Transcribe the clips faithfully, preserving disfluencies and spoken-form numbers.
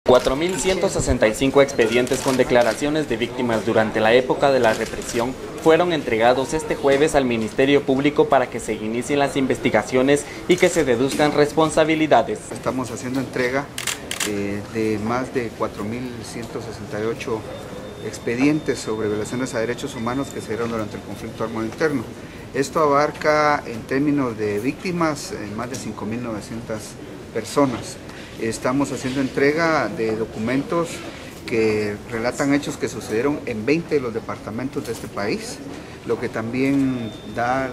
cuatro mil ciento sesenta y cinco expedientes con declaraciones de víctimas durante la época de la represión fueron entregados este jueves al Ministerio Público para que se inicien las investigaciones y que se deduzcan responsabilidades. Estamos haciendo entrega eh, de más de cuatro mil ciento sesenta y ocho expedientes sobre violaciones a derechos humanos que se dieron durante el conflicto armado interno. Esto abarca en términos de víctimas en más de cinco mil novecientas personas. Estamos haciendo entrega de documentos que relatan hechos que sucedieron en veinte de los departamentos de este país, lo que también da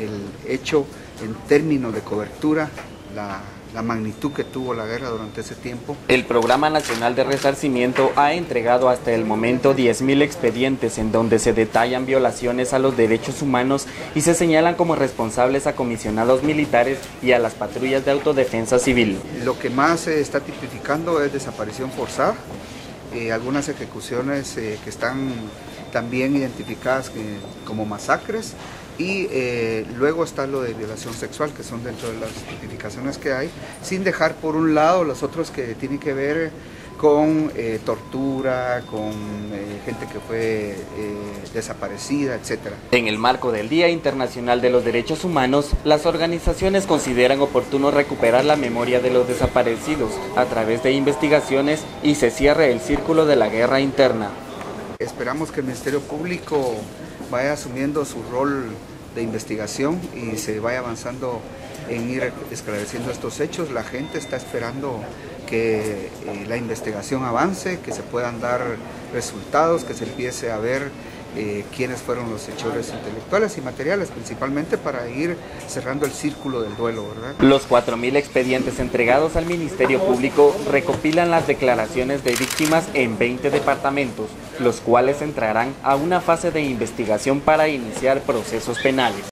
el hecho en términos de cobertura, la, la magnitud que tuvo la guerra durante ese tiempo. El Programa Nacional de Resarcimiento ha entregado hasta el momento diez mil expedientes en donde se detallan violaciones a los derechos humanos y se señalan como responsables a comisionados militares y a las patrullas de autodefensa civil. Lo que más se está tipificando es desaparición forzada, eh, algunas ejecuciones eh, que están también identificadas que, como masacres, y eh, luego está lo de violación sexual, que son dentro de las tipificaciones que hay, sin dejar por un lado los otros que tienen que ver con eh, tortura, con eh, gente que fue eh, desaparecida, etcétera. En el marco del Día Internacional de los Derechos Humanos, las organizaciones consideran oportuno recuperar la memoria de los desaparecidos a través de investigaciones y se cierre el círculo de la guerra interna. Esperamos que el Ministerio Público vaya asumiendo su rol de investigación y se vaya avanzando en ir esclareciendo estos hechos. La gente está esperando que eh, la investigación avance, que se puedan dar resultados, que se empiece a ver eh, quiénes fueron los hechores intelectuales y materiales, principalmente para ir cerrando el círculo del duelo, ¿verdad? Los cuatro mil expedientes entregados al Ministerio Público recopilan las declaraciones de víctimas en veinte departamentos, los cuales entrarán a una fase de investigación para iniciar procesos penales.